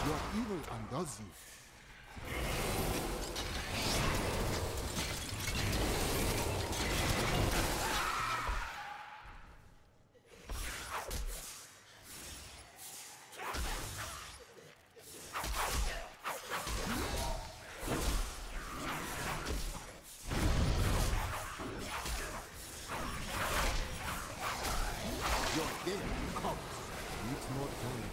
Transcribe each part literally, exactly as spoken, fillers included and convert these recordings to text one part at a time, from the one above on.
Your evil undoes you. Your day comes. Needs more time.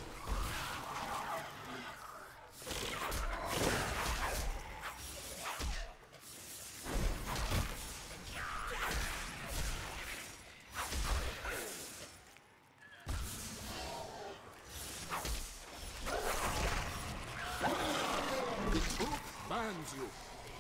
The truth bans you.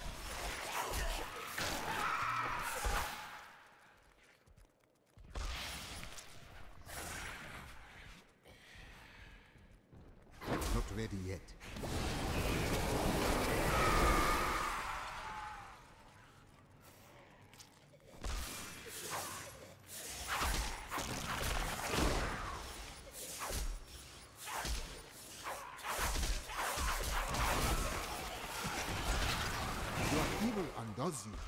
Not ready yet. Your evil undoes you.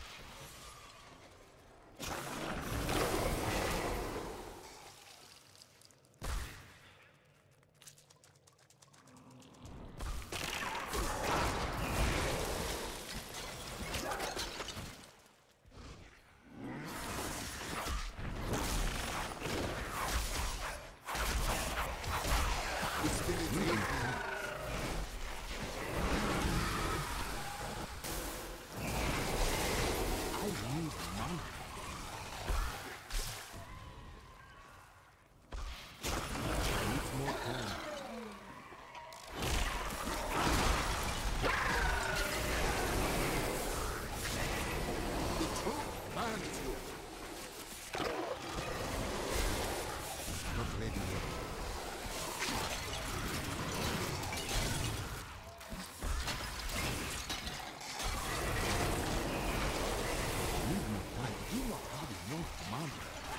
I need mana. Need more time. The truth bans you. Not ready yet. Need more time. Do not have enough mana.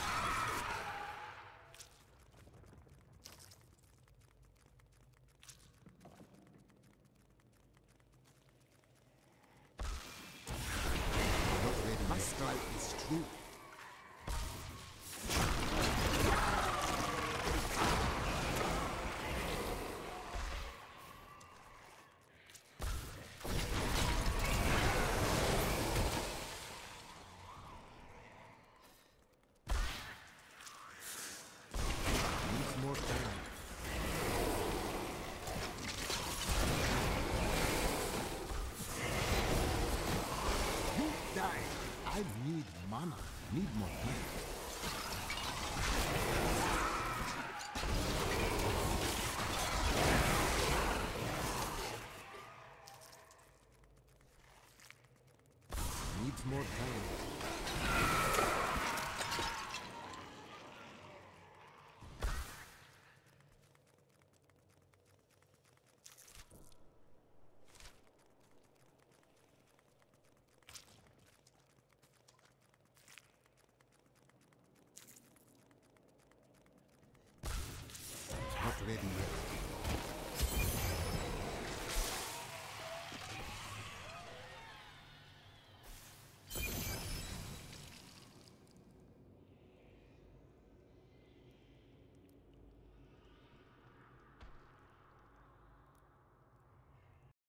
Not ready. My strike is true. Needs more time. You die. I need mana. Need more time. Needs more time.